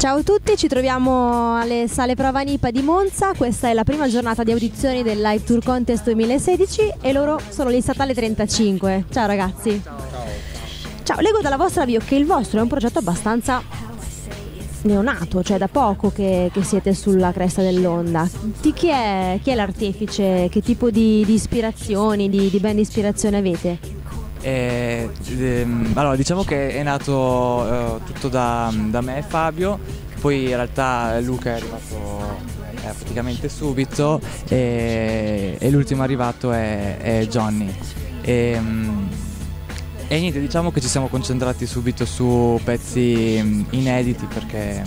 Ciao a tutti, ci troviamo alle sale Prova Nipa di Monza. Questa è la prima giornata di audizioni del Live Tour Contest 2016 e loro sono lì statale 35. Ciao ragazzi. Ciao, leggo dalla vostra bio che il vostro è un progetto abbastanza neonato, cioè da poco che siete sulla cresta dell'onda. Chi è l'artefice? Che tipo di ispirazioni, di band di ispirazione avete? Allora, diciamo che è nato tutto da me e Fabio, poi in realtà Luca è arrivato praticamente subito e l'ultimo arrivato è Johnny. E niente, diciamo che ci siamo concentrati subito su pezzi inediti perché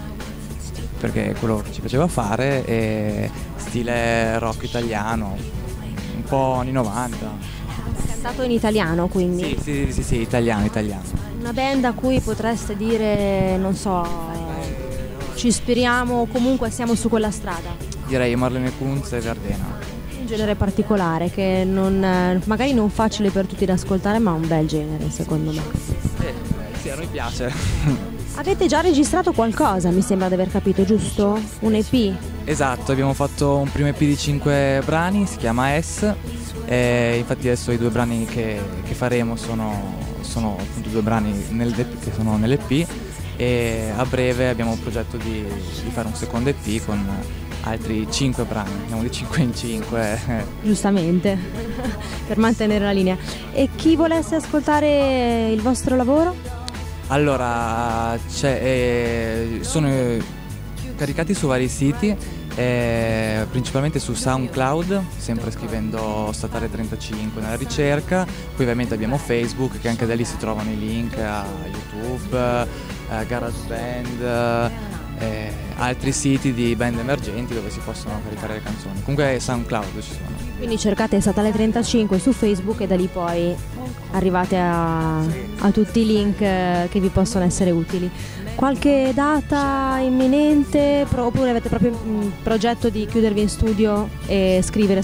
è quello che ci piaceva fare, e stile rock italiano, un po' anni 90. Cantato in italiano, quindi? Sì, italiano. Una band a cui potreste dire, non so, ci ispiriamo o comunque siamo su quella strada? Direi Marlene Kunz e Verdena. Un genere particolare che magari non facile per tutti da ascoltare, ma un bel genere secondo me. Sì, a noi piace. Avete già registrato qualcosa, mi sembra di aver capito, giusto? Un EP? Esatto, abbiamo fatto un primo EP di 5 brani, si chiama S. Infatti adesso i 2 brani che faremo sono appunto 2 brani che sono nell'EP, e a breve abbiamo il progetto di fare un secondo EP con altri 5 brani, andiamo di 5 in 5. Giustamente, per mantenere la linea. E chi volesse ascoltare il vostro lavoro? Allora, sono caricati su vari siti, principalmente su SoundCloud, sempre scrivendo Statale 35 nella ricerca. Poi ovviamente abbiamo Facebook, che anche da lì si trovano i link a YouTube, GarageBand, altri siti di band emergenti dove si possono caricare le canzoni. Comunque SoundCloud ci sono. Quindi cercate Statale 35 su Facebook e da lì poi arrivate a tutti i link che vi possono essere utili. Qualche data imminente oppure avete proprio un progetto di chiudervi in studio e scrivere?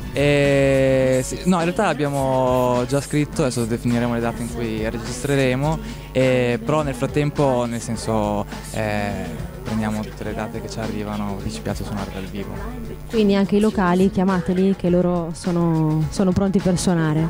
Sì, no, in realtà abbiamo già scritto, adesso definiremo le date in cui registreremo, però nel frattempo, nel senso, prendiamo tutte le date che ci arrivano perché ci piace suonare dal vivo. Quindi anche i locali, chiamateli che loro sono pronti per suonare.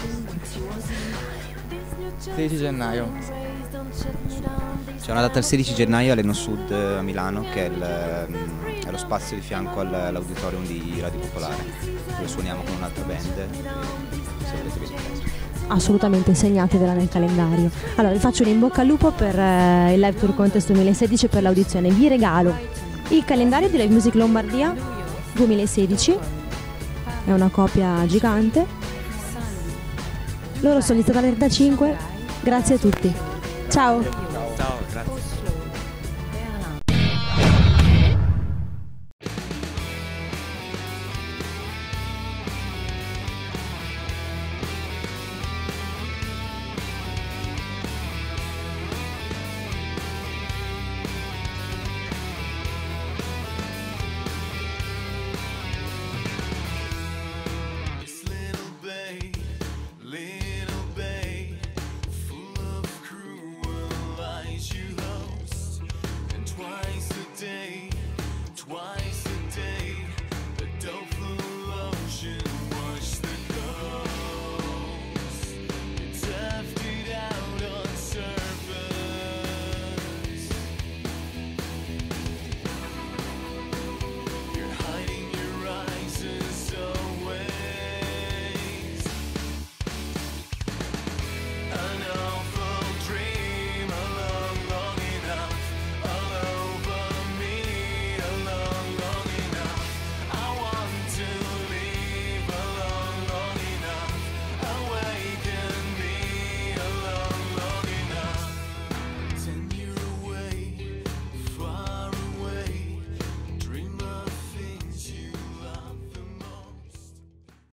16 gennaio. C'è una data il 16 gennaio all'Eno Sud a Milano, che è lo spazio di fianco all'auditorium di Radio Popolare, dove suoniamo con un'altra band, se volete venire. Assolutamente, segnatevela nel calendario. Allora vi faccio un in bocca al lupo per il Live Tour Contest 2016 per l'audizione. Vi regalo il calendario di Live Music Lombardia 2016, è una copia gigante. Loro sono gli Statale 35, grazie a tutti. Ciao! Ciao, grazie.